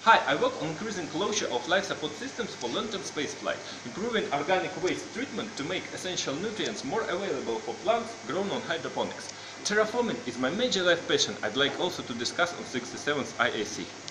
Hi, I work on increasing closure of life support systems for long-term spaceflight, improving organic waste treatment to make essential nutrients more available for plants grown on hydroponics. Terraforming is my major life passion. I'd like also to discuss on 67th IAC.